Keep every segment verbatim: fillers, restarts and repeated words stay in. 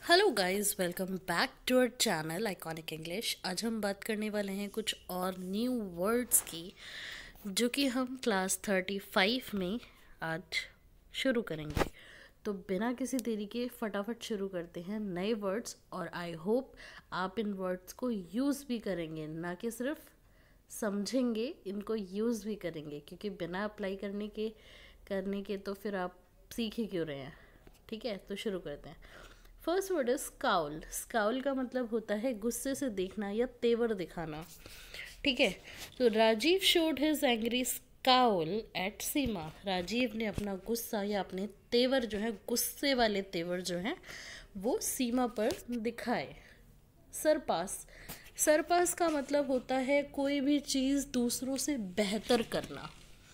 Hello guys, welcome back to our channel iconic English. आज हम बात करने वाले हैं कुछ और न्यू वर्ड्स की जो कि हम क्लास थर्टी फाइव में आज शुरू करेंगे। तो बिना किसी देरी के फटाफट शुरू करते हैं नए वर्ड्स, और आई होप आप इन वर्ड्स को यूज़ भी करेंगे, ना कि सिर्फ समझेंगे, इनको यूज़ भी करेंगे, क्योंकि बिना अप्लाई करने के करने के तो फिर आप सीख ही क्यों रहे हैं। ठीक है, तो शुरू करते हैं। First word is scowl. Scowl का मतलब होता है गुस्से से देखना या तेवर दिखाना। ठीक है, तो Rajiv showed his angry scowl at Seema. Rajiv ने अपना गुस्सा या अपने तेवर जो है, गुस्से वाले तेवर जो हैं, वो सीमा पर दिखाए। सरपास। सरपास का मतलब होता है कोई भी चीज़ दूसरों से बेहतर करना।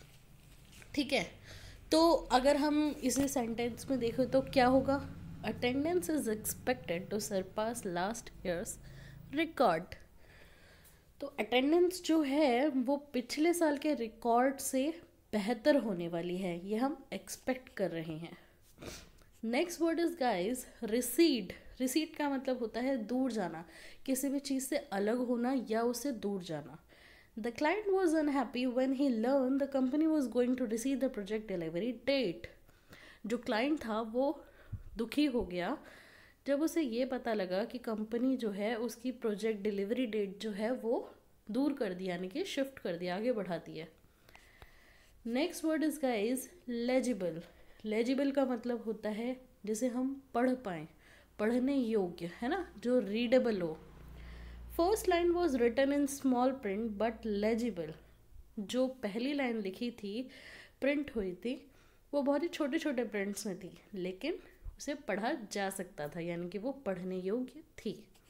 ठीक है, तो अगर हम इसे सेंटेंस में देखें तो क्या होगा? Attendance is expected to surpass last year's record. तो अटेंडेंस जो है वो पिछले साल के रिकॉर्ड से बेहतर होने वाली है, ये हम एक्सपेक्ट कर रहे हैं। Next word is guys recede. Recede का मतलब होता है दूर जाना, किसी भी चीज़ से अलग होना या उससे दूर जाना। The client was unhappy when he learn the company was going to receive the project delivery date. जो क्लाइंट था वो दुखी हो गया जब उसे ये पता लगा कि कंपनी जो है उसकी प्रोजेक्ट डिलीवरी डेट जो है वो दूर कर दी, यानी कि शिफ्ट कर दिया, आगे बढ़ा दिया। Next word is guys legible. Legible का मतलब होता है जिसे हम पढ़ पाएँ, पढ़ने योग्य, है ना, जो रीडेबल हो। First line was written in small print but legible. जो पहली लाइन लिखी थी, प्रिंट हुई थी, वो बहुत ही छोटे छोटे प्रिंट्स में थी, लेकिन उसे पढ़ा जा सकता था, यानी कि वो पढ़ने योग्य थी।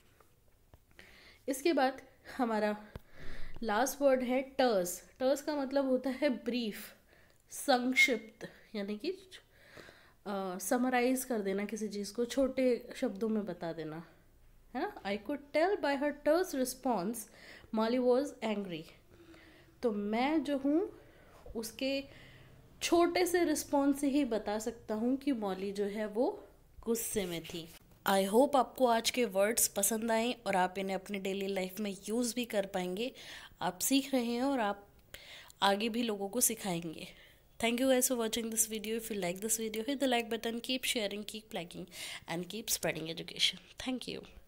इसके बाद हमारा लास्ट वर्ड है टर्स। टर्स का मतलब होता है ब्रीफ, संक्षिप्त, यानी कि समराइज कर देना किसी चीज़ को, छोटे शब्दों में बता देना, है ना। I could tell by her terse response Molly was angry. तो मैं जो हूँ उसके छोटे से रिस्पॉन्स से ही बता सकता हूँ कि मॉली जो है वो गुस्से में थी। आई होप आपको आज के वर्ड्स पसंद आए और आप इन्हें अपनी डेली लाइफ में यूज़ भी कर पाएंगे। आप सीख रहे हैं और आप आगे भी लोगों को सिखाएंगे। Thank you guys for watching this video. If you like this video, hit the like button, keep sharing, keep liking, and keep spreading education. Thank you.